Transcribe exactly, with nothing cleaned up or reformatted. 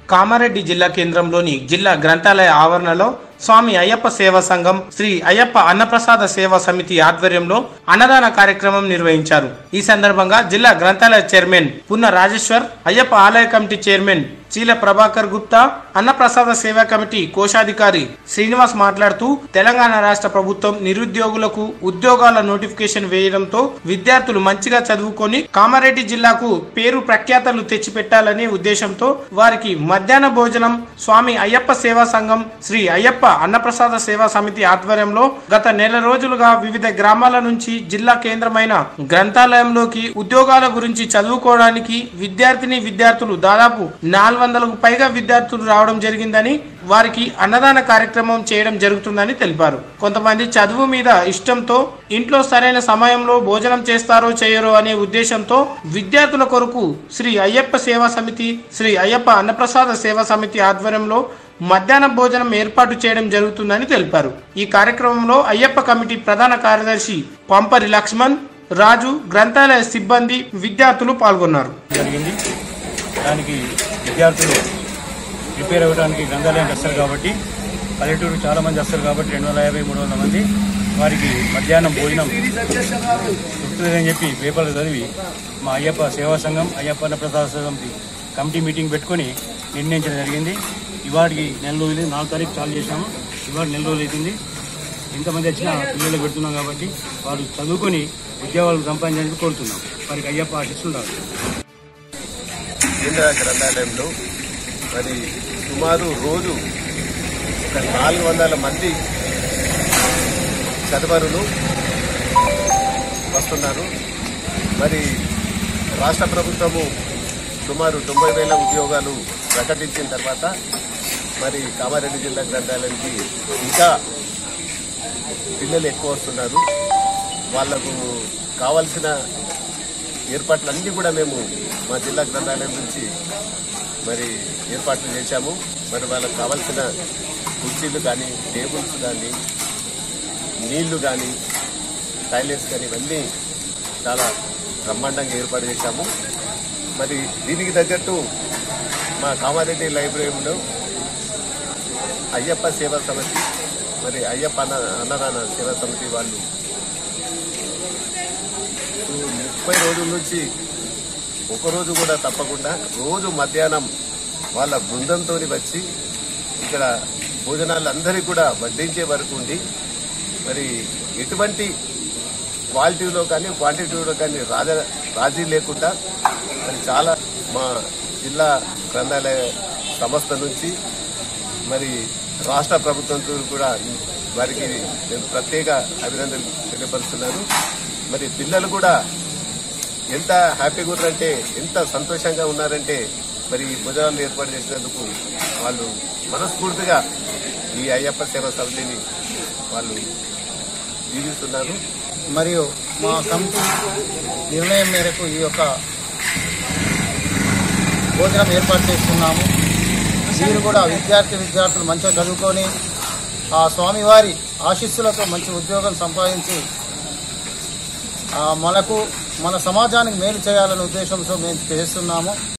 కామారెడ్డి జిల్లా కేంద్రంలోని జిల్లా గ్రంథాలయ ఆవరణలో స్వామి అయ్యప్ప సేవా సంఘం శ్రీ అయ్యప్ప అన్నప్రసాద సేవా సమితి ఆధ్వర్యంలో అన్నదాన కార్యక్రమం నిర్వహించారు। ఈ సందర్భంగా జిల్లా గ్రంథాలయ చైర్మన్ పున్న రాజేశ్వర్, అయ్యప్ప ఆలయ కమిటీ చైర్మన్ చీల ప్రభాకర్ గుప్తా, అన్నప్రసాద సేవా కమిటీ కోశాధికారి శ్రీనివాస్ మాట్లాడుతూ తెలంగాణ రాష్ట్ర ప్రభుత్వం నిరుద్యోగులకు ఉద్యోగాల నోటిఫికేషన్ వేయడంతో విద్యార్థులు మంచిగా చదువుకొని కామారెడ్డి జిల్లాకు పేరు ప్రఖ్యాతలు తెచ్చిపెట్టాలనే ఉద్దేశంతో వారికి మధ్యాహ్న భోజనం స్వామి అయ్యప్ప సేవా సంఘం శ్రీ అయ్యప్ప అన్నప్రసాద సేవా సమితి ఆధ్వర్యంలో గత నెల రోజులుగా వివిధ గ్రామాల నుంచి జిల్లా కేంద్రమైన గ్రంథాలయంలోకి ఉద్యోగాల గురించి చదువుకోవడానికి విద్యార్థిని విద్యార్థులు దాదాపు నాలుగు వందలకు పైగా విద్యార్థులు రావడం జరిగిందని, వారికి అన్నదాన కార్యక్రమం చేయడం జరుగుతుందని తెలిపారు। కొంతమంది చదువు మీద ఇష్టంతో ఇంట్లో సరైన సమయంలో భోజనం చేస్తారో చేయరో అనే ఉద్దేశంతో విద్యార్థుల కొరకు శ్రీ అయ్యప్ప సేవా సమితి శ్రీ అయ్యప్ప అన్నప్రసాద సేవా సమితి ఆధ్వర్యంలో మధ్యాహ్న భోజనం ఏర్పాటు చేయడం జరుగుతుందని తెలిపారు। ఈ కార్యక్రమంలో అయ్యప్ప కమిటీ ప్రధాన కార్యదర్శి పంపరి లక్ష్మణ్, రాజు, గ్రంథాలయ సిబ్బంది, విద్యార్థులు పాల్గొన్నారు। దానికి విద్యార్థులు ప్రిపేర్ అవ్వడానికి గ్రంథాలయానికి వస్తారు కాబట్టి పల్లెటూరు చాలా మంది వస్తారు కాబట్టి రెండు వందల యాభై మూడు వందల మంది వారికి మధ్యాహ్నం భోజనం దొరుకుతుందని చెప్పి పేపర్లు చదివి మా అయ్యప్ప సేవా సంఘం అయ్యప్ప అన్నప్రసాద సమితి కమిటీ మీటింగ్ పెట్టుకుని నిర్ణయించడం జరిగింది। ఇవాటికి నెల రోజులు నాలుగు తారీఖు చాలు చేశాము, ఇవాళ నెల రోజులు అవుతుంది। ఇంతమంది వచ్చినా పిల్లలు పెడుతున్నాం కాబట్టి వారు చదువుకొని ఉద్యోగాలు సంపాదించడానికి కోరుతున్నాం। వారికి అయ్యప్ప ఆశిస్తుంటారు। కేంద్ర గ్రంథాలయంలో మరి సుమారు రోజు ఒక నాలుగు వందల మంది చదువరులు వస్తున్నారు। మరి రాష్ట్ర ప్రభుత్వము సుమారు తొంభై వేల ఉద్యోగాలు ప్రకటించిన తర్వాత మరి కామారెడ్డి జిల్లా గ్రంథాలయానికి ఇంకా పిల్లలు ఎక్కువ వస్తున్నారు। వాళ్లకు కావలసిన ఏర్పాట్లన్నీ కూడా మేము మా జిల్లా గ్రంథాలయం నుంచి మరి ఏర్పాట్లు చేశాము। మరి వాళ్ళకు కావాల్సిన కుర్చీలు కానీ, టేబుల్స్ కానీ, నీళ్లు కానీ, టాయిలెట్స్ కానీ ఇవన్నీ చాలా బ్రహ్మాండంగా ఏర్పాటు చేశాము। మరి దీనికి తగ్గట్టు మా కామారెడ్డి లైబ్రరీలో అయ్యప్ప సేవా సమితి మరి అయ్యప్ప అన్న అన్నదాన సేవా సమితి వాళ్ళు ముప్పై రోజుల నుంచి ఒకరోజు కూడా తప్పకుండా రోజు మధ్యాహ్నం వాళ్ళ బృందంతో వచ్చి ఇక్కడ భోజనాలు అందరికీ కూడా వడ్డించే వరకు ఉండి మరి ఎటువంటి క్వాలిటీలో కానీ క్వాంటిటీలో కానీ రాజ రాజీ లేకుండా మరి చాలా మా జిల్లా గ్రంథాలయ సంస్థ నుంచి మరి రాష్ట్ర ప్రభుత్వంతో కూడా వారికి నేను ప్రత్యేక అభినందనలు తెలియపరుస్తున్నాను। మరి పిల్లలు కూడా ఎంత హ్యాపీగా ఉన్నారంటే, ఎంత సంతోషంగా ఉన్నారంటే మరి ఈ భోజనాలు ఏర్పాటు చేసినందుకు వాళ్ళు మనస్ఫూర్తిగా ఈ అయ్యప్ప సేవా సమితిని వాళ్ళు జీవిస్తున్నారు। మరియు మా కమిటీ నిర్ణయం మేరకు ఈ యొక్క భోజనం ఏర్పాటు చేస్తున్నాము। వీరు కూడా విద్యార్థి విద్యార్థులు మంచిగా చదువుకొని ఆ స్వామివారి ఆశీస్సులతో మంచి ఉద్యోగం సంపాదించి మనకు మన సమాజానికి మేలు చేయాలనే ఉద్దేశంతో మేము చేస్తున్నాము।